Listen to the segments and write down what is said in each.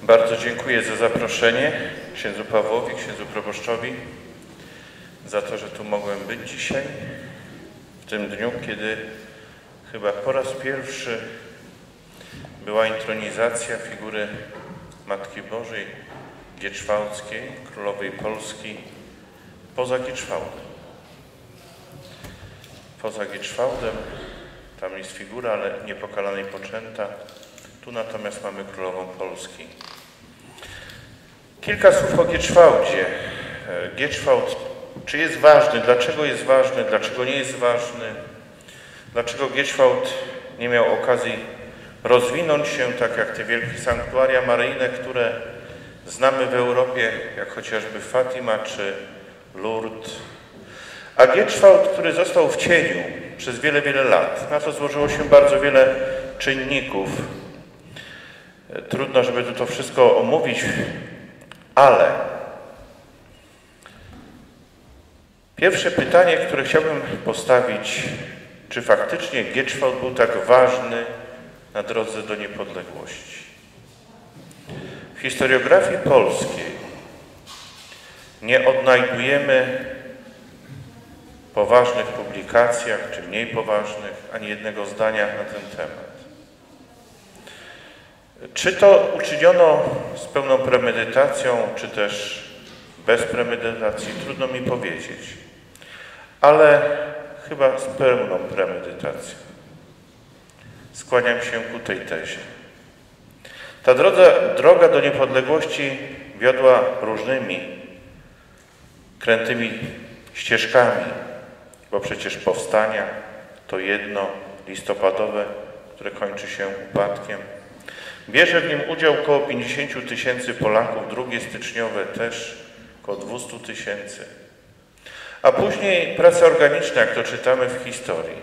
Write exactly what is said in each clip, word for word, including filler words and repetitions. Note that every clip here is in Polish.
Bardzo dziękuję za zaproszenie księdzu Pawłowi, księdzu proboszczowi, za to, że tu mogłem być dzisiaj, w tym dniu, kiedy chyba po raz pierwszy była intronizacja figury Matki Bożej Gieczwałdzkiej, Królowej Polski, poza Gieczwałdem. Poza Gieczwałdem, tam jest figura, ale niepokalanej poczęta. Tu natomiast mamy Królową Polski. Kilka słów o Gieczwałdzie. Gieczwałd, czy jest ważny? Dlaczego jest ważny? Dlaczego nie jest ważny? Dlaczego Gieczwałd nie miał okazji rozwinąć się tak jak te wielkie sanktuaria maryjne, które znamy w Europie, jak chociażby Fatima czy Lourdes. A Gieczwałd, który został w cieniu przez wiele, wiele lat. Na to złożyło się bardzo wiele czynników. Trudno, żeby tu to wszystko omówić, ale pierwsze pytanie, które chciałbym postawić, czy faktycznie Gieczwałd był tak ważny na drodze do niepodległości? W historiografii polskiej nie odnajdujemy w poważnych publikacjach, czy mniej poważnych, ani jednego zdania na ten temat. Czy to uczyniono z pełną premedytacją, czy też bez premedytacji, trudno mi powiedzieć, ale chyba z pełną premedytacją. Skłaniam się ku tej tezie. Ta droga, droga do niepodległości wiodła różnymi krętymi ścieżkami, bo przecież powstania to jedno listopadowe, które kończy się upadkiem. Bierze w nim udział około pięćdziesięciu tysięcy Polaków, drugie styczniowe też około dwustu tysięcy. A później praca organiczna, jak to czytamy w historii.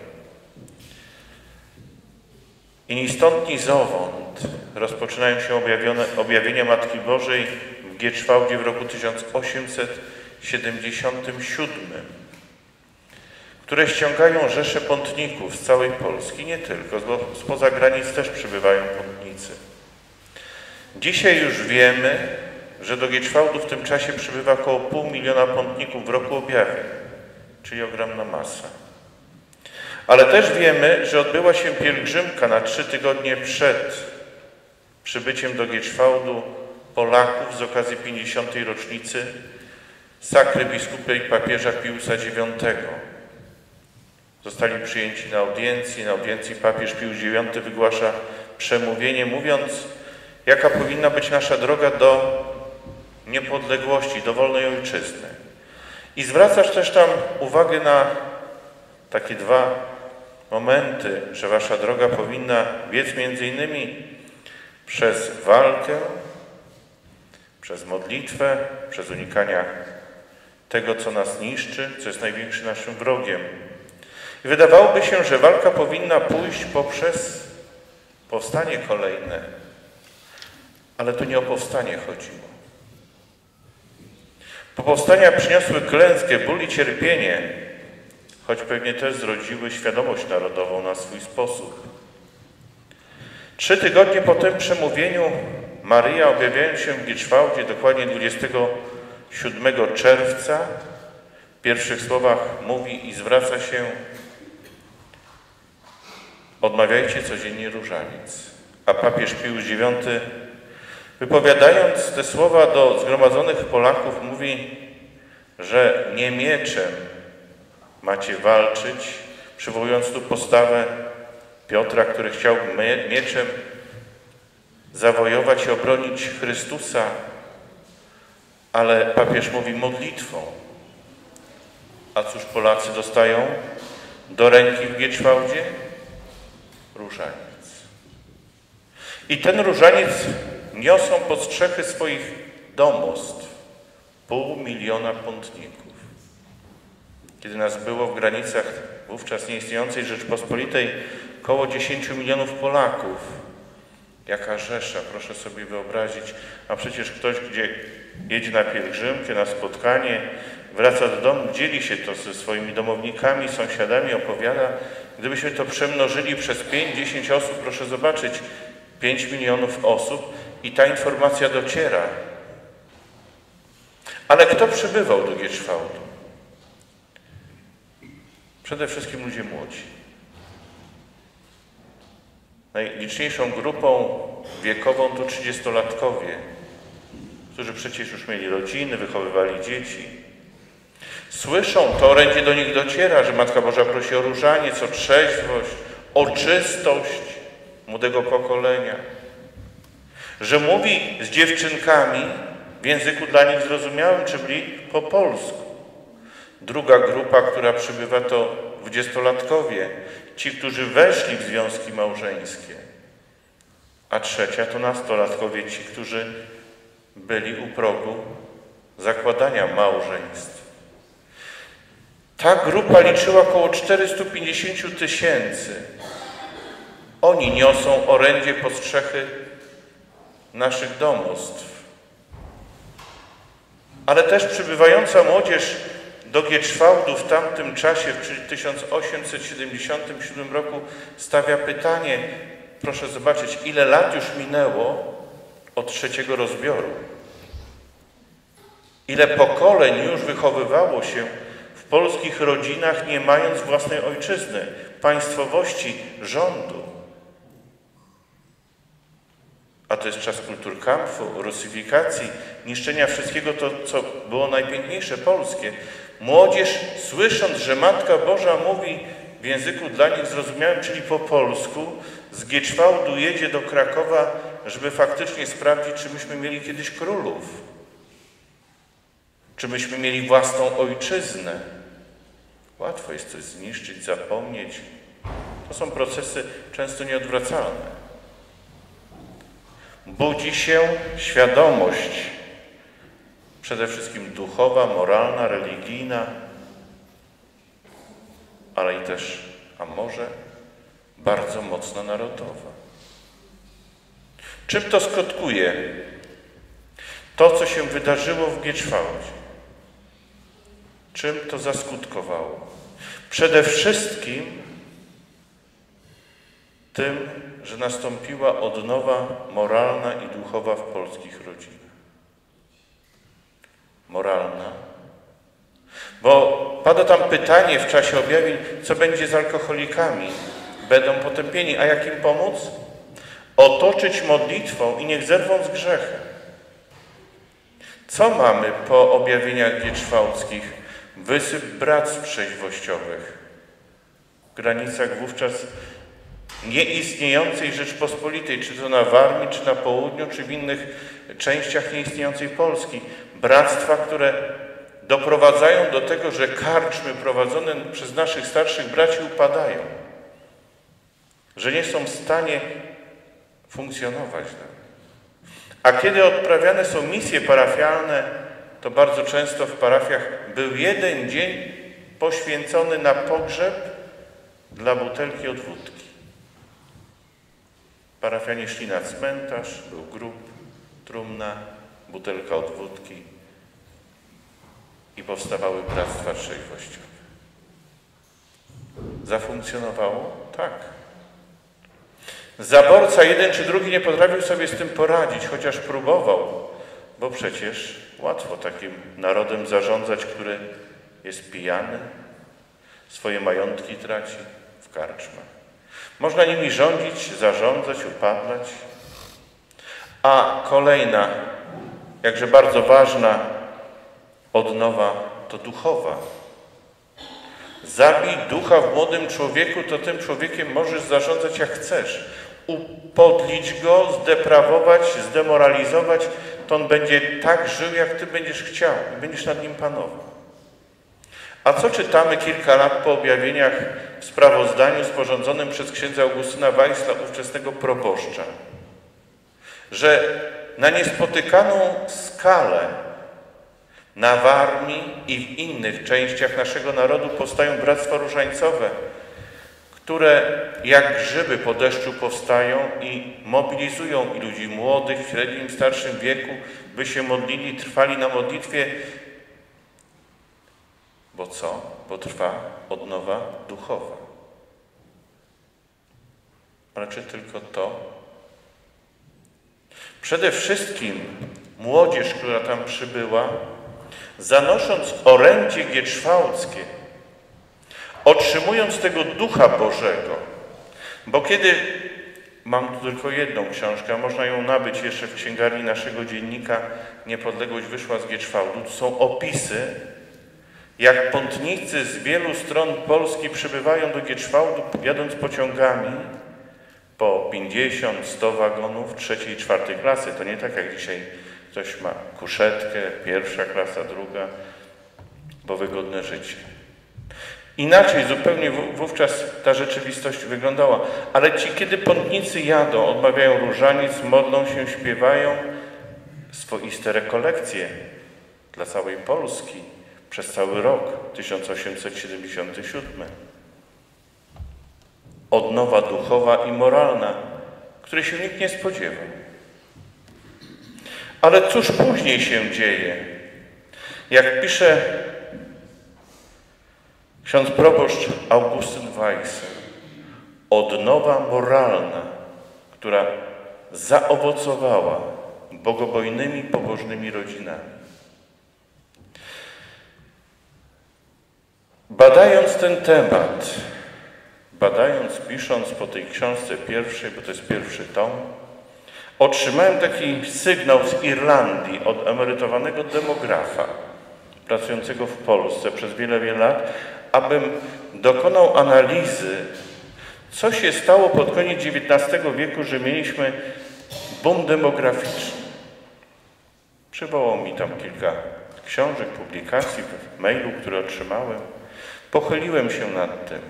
I ni stąd, ni zowąd rozpoczynają się objawienia Matki Bożej w Gieczwałdzie w roku tysiąc osiemset siedemdziesiątym siódmym, które ściągają rzesze pątników z całej Polski, nie tylko, bo spoza granic też przybywają pątnicy. Dzisiaj już wiemy, że do Gieczwałdu w tym czasie przybywa około pół miliona pątników w roku objawień, czyli ogromna masa. Ale też wiemy, że odbyła się pielgrzymka na trzy tygodnie przed przybyciem do Gieczwałdu Polaków z okazji pięćdziesiątej rocznicy sakry biskupa i papieża Piusa dziewiątego. Zostali przyjęci na audiencji. Na audiencji papież Pius dziewiąty wygłasza przemówienie, mówiąc, jaka powinna być nasza droga do niepodległości, do wolnej ojczyzny. I zwracasz też tam uwagę na takie dwa momenty, że wasza droga powinna biec między innymi przez walkę, przez modlitwę, przez unikania tego, co nas niszczy, co jest największym naszym wrogiem. I wydawałoby się, że walka powinna pójść poprzez powstanie kolejne, ale tu nie o powstanie chodziło. Po powstania przyniosły klęskę, ból i cierpienie, choć pewnie też zrodziły świadomość narodową na swój sposób. Trzy tygodnie po tym przemówieniu Maryja, objawiając się w Gieczwałdzie, dokładnie dwudziestego siódmego czerwca, w pierwszych słowach mówi i zwraca się: odmawiajcie codziennie różaniec. A papież Pius dziewiąty, wypowiadając te słowa do zgromadzonych Polaków, mówi, że nie mieczem macie walczyć, przywołując tu postawę Piotra, który chciał mieczem zawojować i obronić Chrystusa, ale papież mówi modlitwą. A cóż Polacy dostają do ręki w Gieczwałdzie? Różaniec. I ten różaniec niosą pod strzechy swoich domostw pół miliona pątników. Kiedy nas było w granicach wówczas nieistniejącej Rzeczpospolitej około dziesięciu milionów Polaków. Jaka rzesza, proszę sobie wyobrazić. A przecież ktoś, gdzie jedzie na pielgrzymkę, na spotkanie, wraca do domu, dzieli się to ze swoimi domownikami, sąsiadami, opowiada. Gdybyśmy to przemnożyli przez pięć, dziesięć osób, proszę zobaczyć, pięć milionów osób, i ta informacja dociera. Ale kto przybywał do Gietrzwałdu? Przede wszystkim ludzie młodzi. Najliczniejszą grupą wiekową to trzydziestolatkowie, którzy przecież już mieli rodziny, wychowywali dzieci. Słyszą, to orędzie do nich dociera, że Matka Boża prosi o różaniec, o trzeźwość, o czystość młodego pokolenia. Że mówi z dziewczynkami w języku dla nich zrozumiałym, czyli po polsku. Druga grupa, która przybywa, to dwudziestolatkowie, ci, którzy weszli w związki małżeńskie. A trzecia to nastolatkowie, ci, którzy byli u progu zakładania małżeństw. Ta grupa liczyła około czterysta pięćdziesiąt tysięcy. Oni niosą orędzie po strzechy naszych domostw. Ale też przybywająca młodzież do Gietrzwałdu w tamtym czasie, w tysiąc osiemset siedemdziesiątym siódmym roku, stawia pytanie, proszę zobaczyć, ile lat już minęło od trzeciego rozbioru. Ile pokoleń już wychowywało się w polskich rodzinach, nie mając własnej ojczyzny, państwowości, rządu. A to jest czas kulturkampfu, rusyfikacji, niszczenia wszystkiego to, co było najpiękniejsze polskie. Młodzież, słysząc, że Matka Boża mówi w języku dla nich zrozumiałym, czyli po polsku, z Gietrzwałdu jedzie do Krakowa, żeby faktycznie sprawdzić, czy myśmy mieli kiedyś królów, czy myśmy mieli własną ojczyznę. Łatwo jest coś zniszczyć, zapomnieć. To są procesy często nieodwracalne. Budzi się świadomość, przede wszystkim duchowa, moralna, religijna, ale i też, a może, bardzo mocno narodowa. Czym to skutkuje? To, co się wydarzyło w Gietrzwałdzie. Czym to zaskutkowało? Przede wszystkim tym, że nastąpiła odnowa moralna i duchowa w polskich rodzinach. Moralna. Bo pada tam pytanie w czasie objawień, co będzie z alkoholikami? Będą potępieni. A jak im pomóc? Otoczyć modlitwą i niech zerwą z grzechem. Co mamy po objawieniach gietrzwałckich? Wysyp bractw trzeźwościowych w granicach wówczas nieistniejącej Rzeczpospolitej, czy to na Warmii, czy na południu, czy w innych częściach nieistniejącej Polski. Bractwa, które doprowadzają do tego, że karczmy prowadzone przez naszych starszych braci upadają, że nie są w stanie funkcjonować. A kiedy odprawiane są misje parafialne, to bardzo często w parafiach był jeden dzień poświęcony na pogrzeb dla butelki od wódki. Parafianie szli na cmentarz, był grób, trumna, butelka od wódki i powstawały bractwa trzeźwościowe. Zafunkcjonowało? Tak. Zaborca jeden czy drugi nie potrafił sobie z tym poradzić, chociaż próbował, bo przecież łatwo takim narodem zarządzać, który jest pijany, swoje majątki traci w karczmach. Można nimi rządzić, zarządzać, upadlać. A kolejna, jakże bardzo ważna odnowa to duchowa. Zabij ducha w młodym człowieku, to tym człowiekiem możesz zarządzać jak chcesz. Upodlić go, zdeprawować, zdemoralizować, to on będzie tak żył, jak ty będziesz chciał i będziesz nad nim panował. A co czytamy kilka lat po objawieniach w sprawozdaniu sporządzonym przez księdza Augustyna Wajsla, ówczesnego proboszcza? Że na niespotykaną skalę na Warmii i w innych częściach naszego narodu powstają bractwa różańcowe, które jak grzyby po deszczu powstają i mobilizują i ludzi młodych, w średnim, starszym wieku, by się modlili, trwali na modlitwie. Bo co? Bo trwa odnowa duchowa. Ale czy tylko to? Przede wszystkim młodzież, która tam przybyła, zanosząc orędzie gieczwałdzkie, otrzymując tego Ducha Bożego, bo kiedy, mam tu tylko jedną książkę, a można ją nabyć jeszcze w księgarni naszego dziennika Niepodległość wyszła z Gieczwałdu, to są opisy, jak pątnicy z wielu stron Polski przybywają do Gieczwałdu, jadąc pociągami po pięćdziesiąt, sto wagonów trzeciej i czwartej klasy. To nie tak jak dzisiaj ktoś ma kuszetkę, pierwsza klasa, druga, bo wygodne życie. Inaczej zupełnie wówczas ta rzeczywistość wyglądała. Ale ci, kiedy pątnicy jadą, odmawiają różaniec, modlą się, śpiewają swoiste rekolekcje dla całej Polski przez cały rok tysiąc osiemset siedemdziesiąty siódmy. Odnowa duchowa i moralna, której się nikt nie spodziewał. Ale cóż później się dzieje? Jak pisze ksiądz proboszcz Augustyn Weiser, odnowa moralna, która zaowocowała bogobojnymi, pobożnymi rodzinami. Badając ten temat, badając, pisząc po tej książce pierwszej, bo to jest pierwszy tom, otrzymałem taki sygnał z Irlandii od emerytowanego demografa pracującego w Polsce przez wiele, wiele lat, abym dokonał analizy, co się stało pod koniec dziewiętnastego wieku, że mieliśmy boom demograficzny. Przywołał mi tam kilka książek, publikacji, mailu, które otrzymałem. Pochyliłem się nad tym.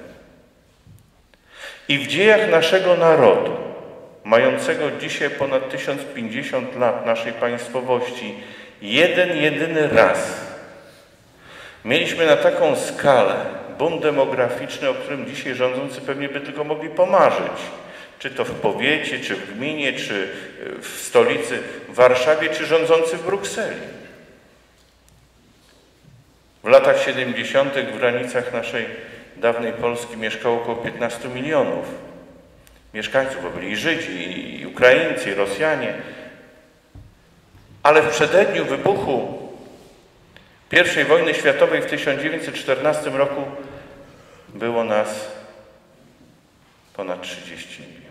I w dziejach naszego narodu, mającego dzisiaj ponad tysiąc pięćdziesiąt lat naszej państwowości, jeden, jedyny raz mieliśmy na taką skalę boom demograficzny, o którym dzisiaj rządzący pewnie by tylko mogli pomarzyć. Czy to w powiecie, czy w gminie, czy w stolicy, w Warszawie, czy rządzący w Brukseli. W latach siedemdziesiątych w granicach naszej dawnej Polski mieszkało około piętnastu milionów mieszkańców, bo byli i Żydzi, i Ukraińcy, i Rosjanie. Ale w przededniu wybuchu pierwszej wojny światowej w tysiąc dziewięćset czternastym roku było nas ponad trzydzieści milionów.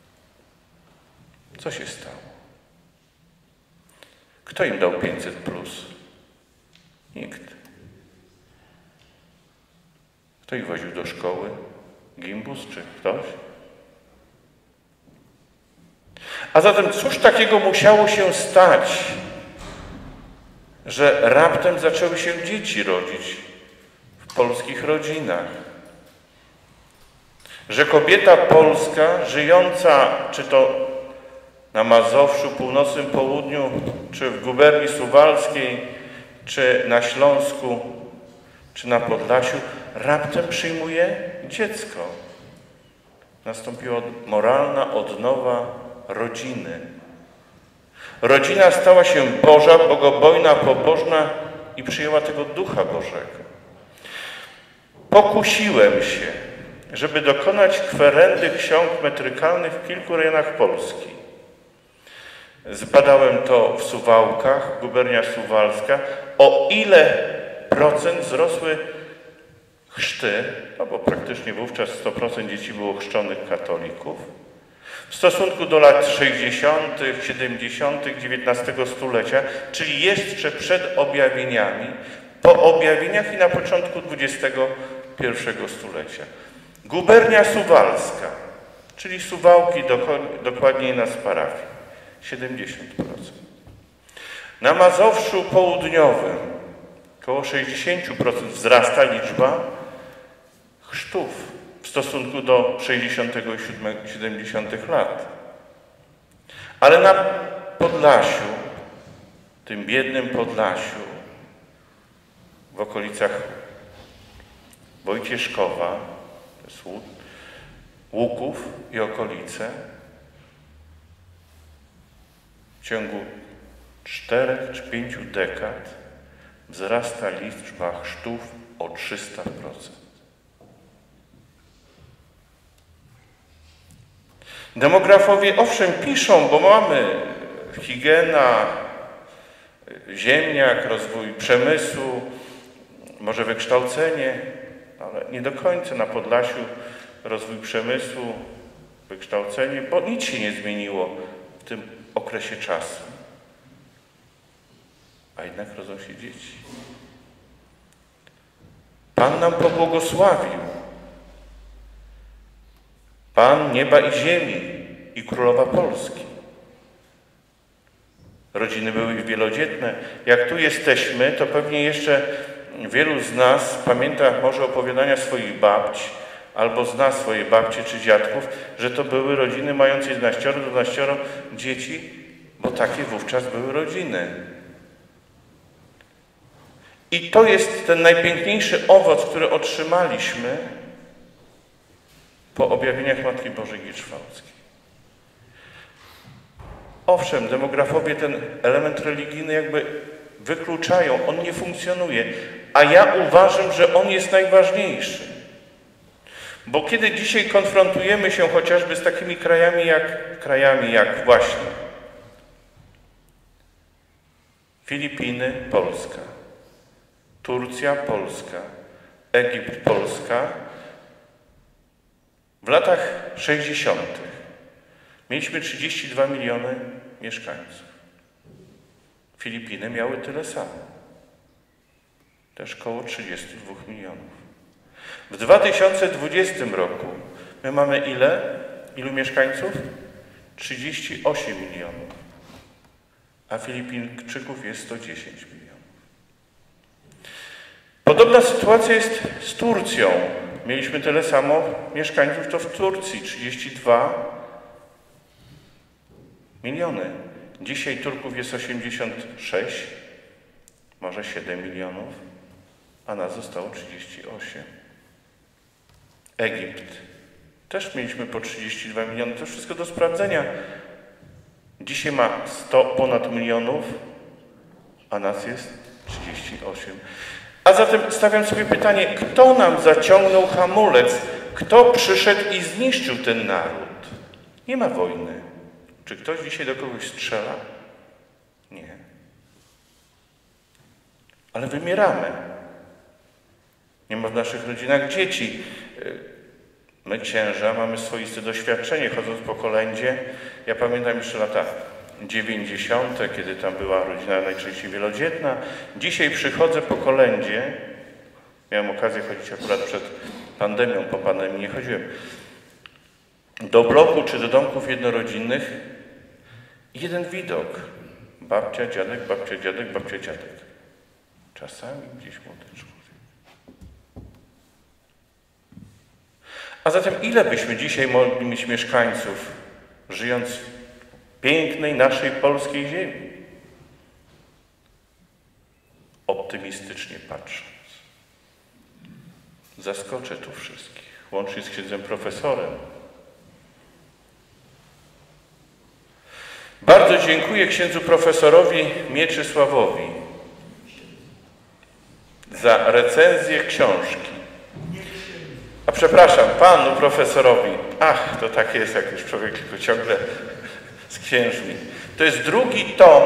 Co się stało? Kto im dał pięćset plus? Nikt. Kto ich woził do szkoły? Gimbus czy ktoś? A zatem cóż takiego musiało się stać, że raptem zaczęły się dzieci rodzić w polskich rodzinach? Że kobieta polska żyjąca, czy to na Mazowszu, północnym południu, czy w guberni suwalskiej, czy na Śląsku, czy na Podlasiu, raptem przyjmuje dziecko. Nastąpiła moralna odnowa rodziny. Rodzina stała się Boża, bogobojna, pobożna i przyjęła tego Ducha Bożego. Pokusiłem się, żeby dokonać kwerendy ksiąg metrykalnych w kilku rejonach Polski. Zbadałem to w Suwałkach, gubernia suwalska, o ile procent wzrosły chrzty, no bo praktycznie wówczas sto procent dzieci było chrzczonych katolików, w stosunku do lat sześćdziesiątych, siedemdziesiątych dziewiętnastego stulecia, czyli jeszcze przed objawieniami, po objawieniach i na początku dwudziestego pierwszego stulecia. Gubernia suwalska, czyli Suwałki, dokładniej nas parafii, siedemdziesiąt procent. Na Mazowszu Południowym około sześćdziesiąt procent wzrasta liczba chrztów w stosunku do sześćdziesiątych i siedemdziesiątych lat. Ale na Podlasiu, tym biednym Podlasiu, w okolicach Wojcieszkowa, to jest Łuków i okolice, w ciągu czterech czy pięciu dekad wzrasta liczba chrztów o trzysta procent. Demografowie owszem piszą, bo mamy higiena, ziemniak, rozwój przemysłu, może wykształcenie, ale nie do końca na Podlasiu rozwój przemysłu, wykształcenie, bo nic się nie zmieniło w tym okresie czasu. A jednak rodzą się dzieci. Pan nam pobłogosławił. Pan nieba i ziemi i królowa Polski. Rodziny były wielodzietne. Jak tu jesteśmy, to pewnie jeszcze wielu z nas pamięta może opowiadania swoich babci, albo zna swoje babcie czy dziadków, że to były rodziny mające jedenaścioro, dwanaścioro dzieci, bo takie wówczas były rodziny. I to jest ten najpiękniejszy owoc, który otrzymaliśmy po objawieniach Matki Bożej Gierczwałdzkiej. Owszem, demografowie ten element religijny jakby wykluczają, on nie funkcjonuje, a ja uważam, że on jest najważniejszy. Bo kiedy dzisiaj konfrontujemy się chociażby z takimi krajami jak, krajami jak właśnie Filipiny, Polska, Turcja, Polska, Egipt, Polska, w latach sześćdziesiątych mieliśmy trzydzieści dwa miliony mieszkańców. Filipiny miały tyle samo. Też około trzydzieści dwa milionów. W dwa tysiące dwudziestym roku my mamy ile? Ilu mieszkańców? trzydzieści osiem milionów. A Filipińczyków jest sto dziesięć milionów. Podobna sytuacja jest z Turcją. Mieliśmy tyle samo mieszkańców, to w Turcji trzydzieści dwa miliony. Dzisiaj Turków jest osiemdziesiąt sześć, może siedem milionów, a nas zostało trzydzieści osiem. Egipt. Też mieliśmy po trzydzieści dwa miliony. To wszystko do sprawdzenia. Dzisiaj ma sto ponad milionów, a nas jest trzydzieści osiem. A zatem stawiam sobie pytanie, kto nam zaciągnął hamulec? Kto przyszedł i zniszczył ten naród? Nie ma wojny. Czy ktoś dzisiaj do kogoś strzela? Nie. Ale wymieramy. Nie ma w naszych rodzinach dzieci. My, księża, mamy swoiste doświadczenie, chodząc po kolędzie. Ja pamiętam jeszcze lata dziewięćdziesiąte, kiedy tam była rodzina najczęściej wielodzietna. Dzisiaj przychodzę po kolędzie. Miałem okazję chodzić akurat przed pandemią, po pandemii nie chodziłem. Do bloku czy do domków jednorodzinnych jeden widok. Babcia, dziadek, babcia, dziadek, babcia, dziadek. Czasami gdzieś młody człowiek. A zatem ile byśmy dzisiaj mogli mieć mieszkańców, żyjąc w pięknej naszej polskiej ziemi? Optymistycznie patrząc. Zaskoczę tu wszystkich, łącznie z księdzem profesorem. Bardzo dziękuję księdzu profesorowi Mieczysławowi za recenzję książki. A przepraszam, panu profesorowi. Ach, to tak jest, jak już człowiek tylko ciągle z księżmi. To jest drugi tom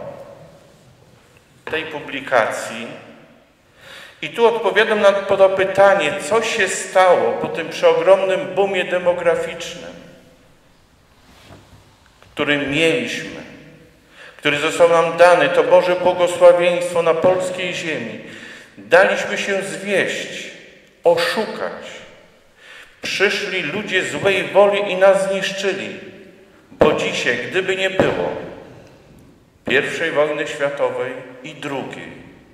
tej publikacji. I tu odpowiadam na to pytanie, co się stało po tym przeogromnym boomie demograficznym, który mieliśmy, który został nam dany, to Boże błogosławieństwo na polskiej ziemi. Daliśmy się zwieść, oszukać. Przyszli ludzie złej woli i nas zniszczyli. Bo dzisiaj, gdyby nie było pierwszej wojny światowej i drugiej,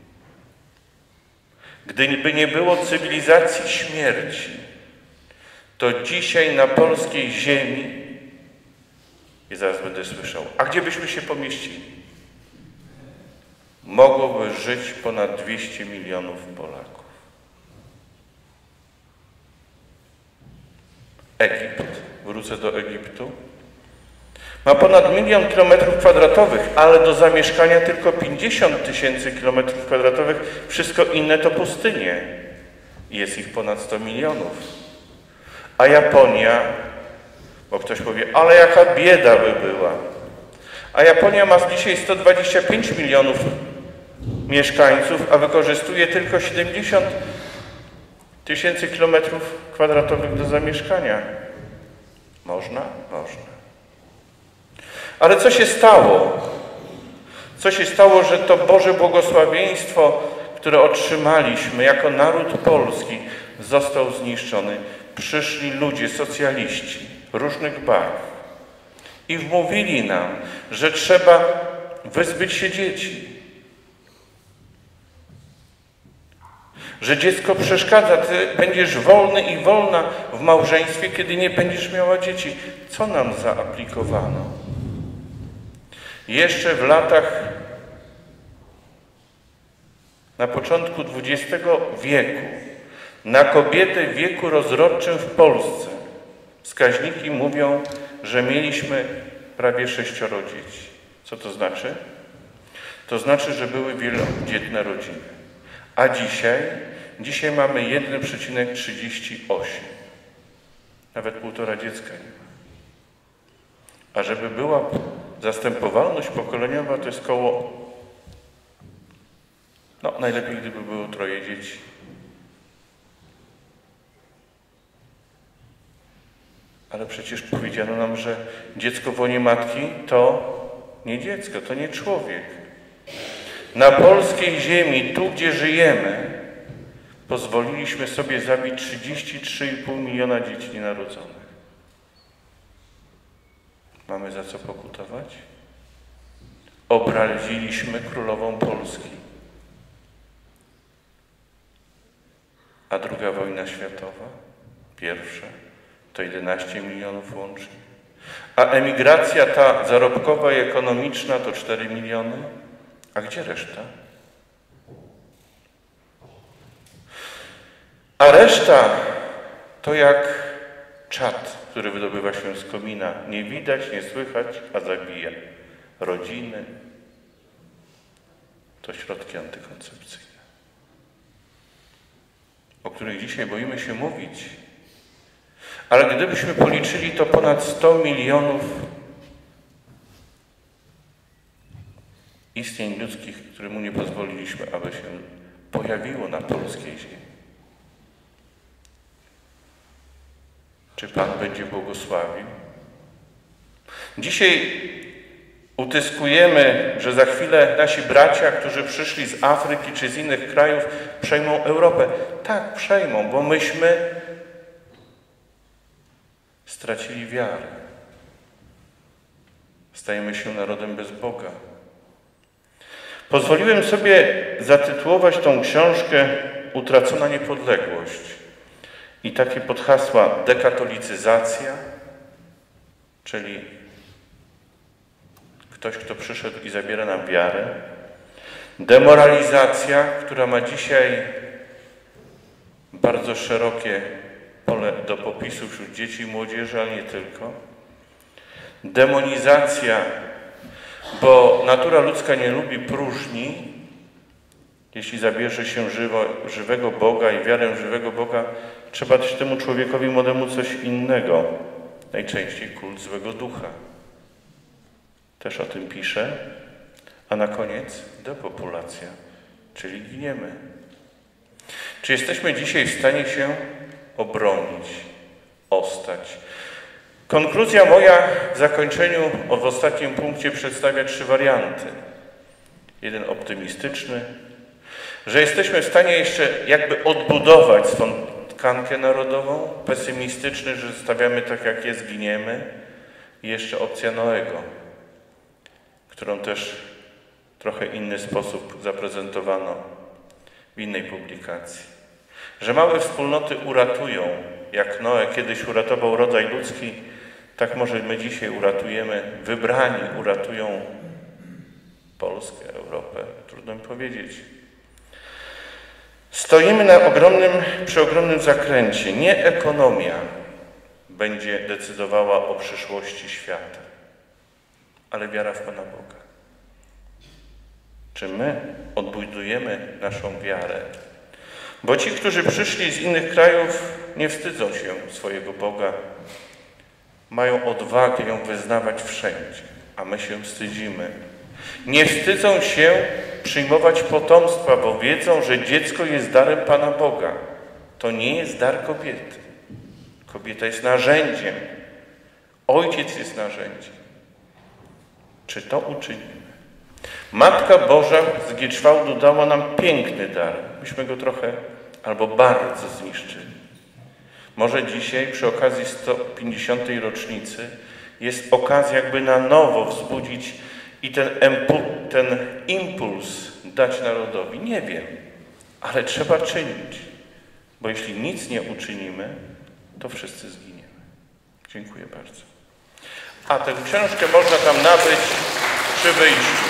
gdyby nie było cywilizacji śmierci, to dzisiaj na polskiej ziemi, i zaraz będę słyszał, a gdzie byśmy się pomieścili? Mogłoby żyć ponad dwieście milionów Polaków. Egipt, wrócę do Egiptu, ma ponad milion kilometrów kwadratowych, ale do zamieszkania tylko pięćdziesiąt tysięcy kilometrów kwadratowych. Wszystko inne to pustynie. Jest ich ponad sto milionów. A Japonia, bo ktoś powie, ale jaka bieda by była. A Japonia ma dzisiaj sto dwadzieścia pięć milionów mieszkańców, a wykorzystuje tylko siedemdziesiąt tysięcy kilometrów kwadratowych do zamieszkania. Można? Można. Ale co się stało? Co się stało, że to Boże błogosławieństwo, które otrzymaliśmy jako naród polski, został zniszczony? Przyszli ludzie, socjaliści różnych barw i wmówili nam, że trzeba wyzbyć się dzieci. Że dziecko przeszkadza, ty będziesz wolny i wolna w małżeństwie, kiedy nie będziesz miała dzieci. Co nam zaaplikowano? Jeszcze w latach, na początku dwudziestego wieku, na kobietę w wieku rozrodczym w Polsce wskaźniki mówią, że mieliśmy prawie sześcioro dzieci. Co to znaczy? To znaczy, że były wielodzietne rodziny. A dzisiaj? Dzisiaj mamy jeden przecinek trzydzieści osiem. Nawet półtora dziecka nie ma. A żeby była zastępowalność pokoleniowa, to jest koło... No, najlepiej, gdyby było troje dzieci. Ale przecież powiedziano nam, że dziecko w łonie matki to nie dziecko, to nie człowiek. Na polskiej ziemi, tu gdzie żyjemy, pozwoliliśmy sobie zabić trzydzieści trzy i pół miliona dzieci nienarodzonych. Mamy za co pokutować? Obraziliśmy królową Polski. A druga wojna światowa, pierwsza, to jedenaście milionów łącznie. A emigracja ta zarobkowa i ekonomiczna to cztery miliony. A gdzie reszta? A reszta to jak czad, który wydobywa się z komina. Nie widać, nie słychać, a zabija. Rodziny to środki antykoncepcyjne, o których dzisiaj boimy się mówić. Ale gdybyśmy policzyli, to ponad sto milionów istnień ludzkich, któremu nie pozwoliliśmy, aby się pojawiło na polskiej ziemi. Czy Pan będzie błogosławił? Dzisiaj utyskujemy, że za chwilę nasi bracia, którzy przyszli z Afryki czy z innych krajów, przejmą Europę. Tak, przejmą, bo myśmy stracili wiarę. Stajemy się narodem bez Boga. Pozwoliłem sobie zatytułować tą książkę Utracona niepodległość. I takie podhasła: dekatolicyzacja, czyli ktoś, kto przyszedł i zabiera nam wiarę. Demoralizacja, która ma dzisiaj bardzo szerokie pole do popisu wśród dzieci i młodzieży, ale nie tylko. Demonizacja, bo natura ludzka nie lubi próżni. Jeśli zabierze się żywo, żywego Boga i wiarę żywego Boga, trzeba też temu człowiekowi młodemu coś innego. Najczęściej kult złego ducha. Też o tym pisze. A na koniec depopulacja, czyli giniemy. Czy jesteśmy dzisiaj w stanie się obronić, ostać? Konkluzja moja w zakończeniu, w ostatnim punkcie, przedstawia trzy warianty. Jeden optymistyczny, że jesteśmy w stanie jeszcze jakby odbudować swą tkankę narodową. Pesymistyczny, że stawiamy tak jak jest, giniemy. I jeszcze opcja Noego, którą też w trochę inny sposób zaprezentowano w innej publikacji. Że małe wspólnoty uratują, jak Noe kiedyś uratował rodzaj ludzki, tak może my dzisiaj uratujemy, wybrani uratują Polskę, Europę. Trudno mi powiedzieć. Stoimy na ogromnym, przy ogromnym zakręcie. Nie ekonomia będzie decydowała o przyszłości świata, ale wiara w Pana Boga. Czy my odbudujemy naszą wiarę? Bo ci, którzy przyszli z innych krajów, nie wstydzą się swojego Boga. Mają odwagę ją wyznawać wszędzie. a my się wstydzimy. Nie wstydzą się przyjmować potomstwa, bo wiedzą, że dziecko jest darem Pana Boga. To nie jest dar kobiety. Kobieta jest narzędziem. Ojciec jest narzędziem. Czy to uczynimy? Matka Boża z Gietrzwałdu dała nam piękny dar. Myśmy go trochę albo bardzo zniszczyli. Może dzisiaj przy okazji sto pięćdziesiątej rocznicy jest okazja jakby na nowo wzbudzić i ten, ten impuls dać narodowi. Nie wiem, ale trzeba czynić, bo jeśli nic nie uczynimy, to wszyscy zginiemy. Dziękuję bardzo. A tę książkę można tam nabyć przy wyjściu.